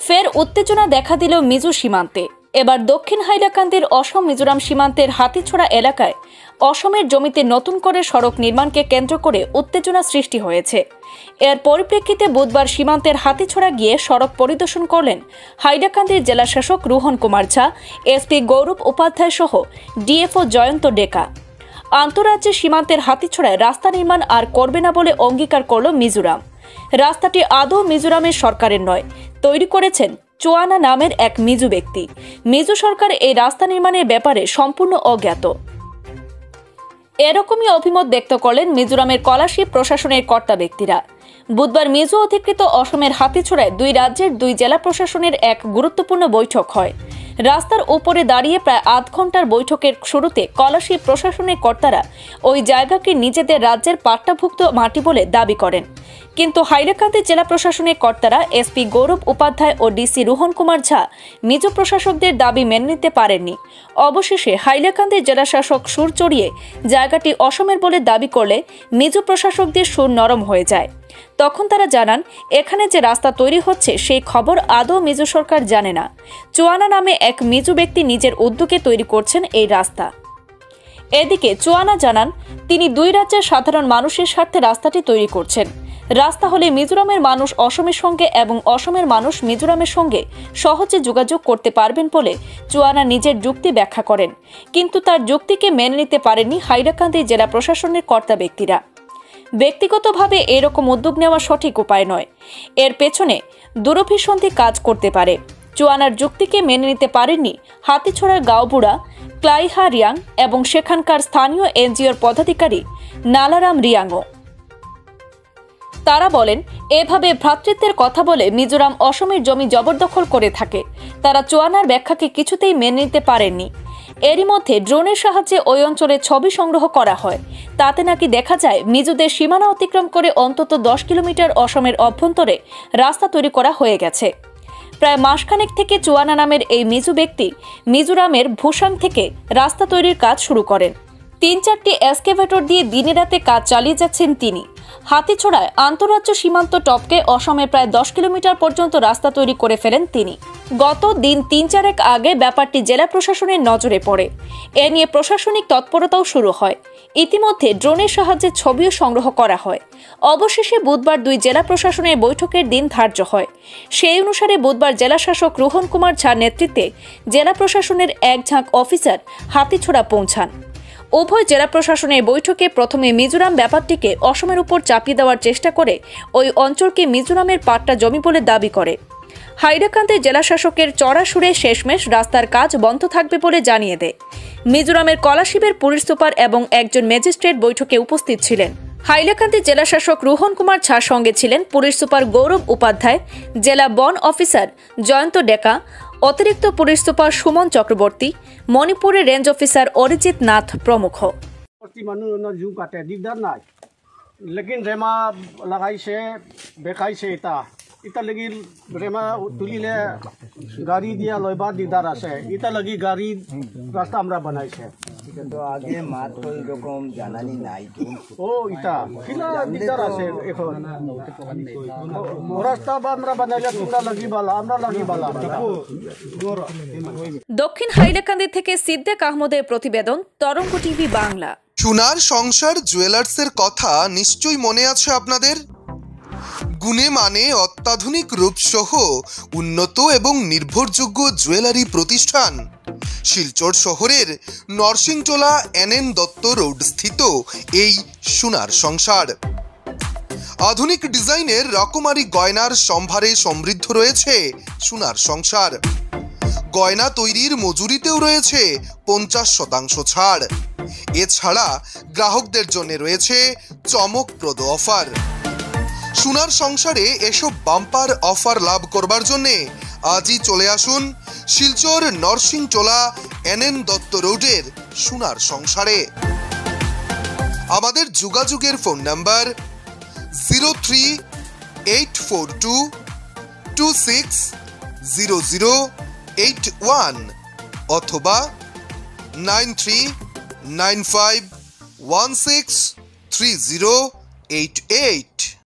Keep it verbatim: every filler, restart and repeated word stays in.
ফের উত্তেজনা দেখা দিল মিজো সীমান্তে। এবার দক্ষিণ হাইলাকান্দির অসম মিজোরাম সীমান্তের হাতিছড়া এলাকায় অসমের জমিতে নতুন করে সড়ক নির্মাণকে কেন্দ্র করে উত্তেজনা সৃষ্টি হয়েছে। এর পরিপ্রেক্ষিতে বুধবার সীমান্তের হাতিছড়া গিয়ে সড়ক পরিদর্শন করলেন হাইলাকান্দির জেলাশাসক রোহন কুমার ঝা, এসপি গৌরব উপাধ্যায় সহ ডিএফও জয়ন্ত ডেকা। আন্তঃরাজ্যের সীমান্তের হাতিছড়ায় রাস্তা নির্মাণ আর করবে না বলে অঙ্গীকার করল মিজোরাম। রাস্তাটি আদৌ মিজোরামের সরকারের নয়, তৈরি করেছেন চোয়ানা নামের এক মিজো ব্যক্তি। মিজো সরকার এই রাস্তা নির্মাণের ব্যাপারে সম্পূর্ণ অজ্ঞাত। এরকমই অভিমত ব্যক্ত করলেন মিজোরামের কলাশী প্রশাসনের কর্তা ব্যক্তিরা। বুধবার মিজো অধিকৃত অসমের হাতিছড়ায় দুই রাজ্যের দুই জেলা প্রশাসনের এক গুরুত্বপূর্ণ বৈঠক হয়। রাস্তার উপরে দাঁড়িয়ে প্রায় আধ ঘন্টার বৈঠকের শুরুতে কলাশী প্রশাসনের কর্তারা ওই জায়গাকে নিজেদের রাজ্যের পাট্টাভুক্ত মাটি বলে দাবি করেন। কিন্তু হাইলাকান্দি জেলা প্রশাসনের কর্তারা এসপি গৌরব উপাধ্যায় ও ডিসি রোহন কুমার ঝা মিজো প্রশাসকদের দাবি মেনে নিতে পারেননি। অবশেষে হাইলাকান্দির জেলাশাসক সুর চড়িয়ে জায়গাটি অসমের বলে দাবি করলে মিজো প্রশাসকদের সুর নরম হয়ে যায়। তখন তারা জানান, এখানে যে রাস্তা তৈরি হচ্ছে সেই খবর আদৌ মিজো সরকার জানে না। চোয়ানা নামে এক মিজো ব্যক্তি নিজের উদ্যোগে তৈরি করছেন এই রাস্তা। এদিকে চোয়ানা জানান, তিনি দুই রাজ্যের সাধারণ মানুষের স্বার্থে রাস্তাটি তৈরি করছেন। রাস্তা হলে মিজোরামের মানুষ অসমের সঙ্গে এবং অসমের মানুষ মিজোরামের সঙ্গে সহজে যোগাযোগ করতে পারবেন বলে চোয়ানা নিজের যুক্তি ব্যাখ্যা করেন। কিন্তু তার যুক্তিকে মেনে নিতে পারেননি হাইলাকান্দি জেলা প্রশাসনের কর্তা ব্যক্তিরা। ব্যক্তিগতভাবে এরকম উদ্যোগ নেওয়া সঠিক উপায় নয়, এর পেছনে দূরভিসন্ধি কাজ করতে পারে। চোয়ানার যুক্তিকে মেনে নিতে পারেননি হাতিছড়ার গাঁওবুড়া ক্লাইহা রিয়াং এবং সেখানকার স্থানীয় এনজিওর পদাধিকারী নালারাম রিয়াংও। তারা বলেন, এভাবে ভ্রাতৃত্বের কথা বলে মিজোরাম অসমের জমি জবরদখল করে থাকে। তারা চোয়ানার ব্যাখ্যাকে কিছুতেই মেনে নিতে পারেননি। এরই মধ্যে ড্রোনের সাহায্যে ওই অঞ্চলে ছবি সংগ্রহ করা হয়। তাতে নাকি দেখা যায় মিজোদের সীমানা অতিক্রম করে অন্তত দশ কিলোমিটার অসমের অভ্যন্তরে রাস্তা তৈরি করা হয়ে গেছে। প্রায় মাসখানেক থেকে চোয়ানা নামের এই মিজো ব্যক্তি মিজোরামের ভূসাং থেকে রাস্তা তৈরির কাজ শুরু করেন। তিন চারটি এক্সকেভেটর দিয়ে দিনে রাতে কাজ চালিয়ে যাচ্ছেন তিনি। হাতিছড়ায় আন্তঃরাজ্য সীমান্ত টপকে অসমের প্রায় দশ কিলোমিটার পর্যন্ত রাস্তা তৈরি করে ফেলেন তিনি। গত দিন তিন চারেক আগে ব্যাপারটি জেলা প্রশাসনের নজরে পড়ে। এ নিয়ে প্রশাসনিক তৎপরতাও শুরু হয়। ইতিমধ্যে ড্রোনের সাহায্যে ছবিও সংগ্রহ করা হয়। অবশেষে বুধবার দুই জেলা প্রশাসনের বৈঠকের দিন ধার্য হয়। সেই অনুসারে বুধবার জেলাশাসক রোহন কুমার ঝার নেতৃত্বে জেলা প্রশাসনের এক ঝাঁক অফিসার হাতিছড়া পৌঁছান। উভয় জেলা প্রশাসনের বৈঠকে প্রথমে মিজোরাম ব্যাপারটিকে অসমের উপর চাপিয়ে দেওয়ার চেষ্টা করে ওই অঞ্চলকে মিজোরামের পাট্টা জমি বলে দাবি করে। হাইলাকান্দির জেলাশাসকের চড়া সুরে শেষমেশ রাস্তার কাজ বন্ধ থাকবে বলে জানিয়ে দেয়। মিজোরামের কলাশিবের পুলিশ সুপার এবং একজন ম্যাজিস্ট্রেট বৈঠকে উপস্থিত ছিলেন। হাইলাকান্দি জেলাশাসক রোহন কুমার ঝার সঙ্গে ছিলেন পুলিশ সুপার গৌরব উপাধ্যায়, জেলা বন অফিসার জয়ন্ত ডেকা, অতিরিক্ত পুলিশ সুপার সুমন চক্রবর্তী, মণিপুরের রেঞ্জ অফিসার অরিজিৎ নাথ প্রমুখ। लेकिन रेमा लगाई से बेकाई से इता इता लगी रेमा तुलिले गाड़ी दिया लयबार दिदार আছে इता लगी गाड़ी रास्ता আমরা বানাইছে কিন্তু আগে মাত কই রকম জানানি নাই ও ইতা কিলা দিদার আছে এখন রাস্তা আমরা বানাইলে তোমরা লাগি বালা আমরা লাগি বালা। দক্ষিণ হাইলাকান্দি থেকে সিদ্দিক আহমদের প্রতিবেদন, তরঙ্গ টিভি বাংলা। সোনার সংসার জুয়েলার্সের কথা নিশ্চয়ই মনে আছে আপনাদের। গুণে মানে অত্যাধুনিক রূপসহ উন্নত এবং নির্ভরযোগ্য জুয়েলারি প্রতিষ্ঠান শিলচর শহরের Narsingtola N N Dutta road স্থিত এই সোনার সংসার। আধুনিক ডিজাইনের রকমারি গয়নার সম্ভারে সমৃদ্ধ রয়েছে সোনার সংসার। গয়না তৈরির মজুরিতেও রয়েছে পঞ্চাশ শতাংশ ছাড়। এছাড়া গ্রাহকদের জন্য রয়েছে চমকপ্রদ অফার। সোনার সংসারে এসব বাম্পার অফার লাভ করবার জন্যে আজই চলে আসুন শিলচর নরসিংটোলা এন এন দত্ত রোডের সোনার সংসারে। আমাদের যোগাযোগের phone number zero three eight four two two six zero zero eight one অথবা nine three nine five one six three zero eight eight.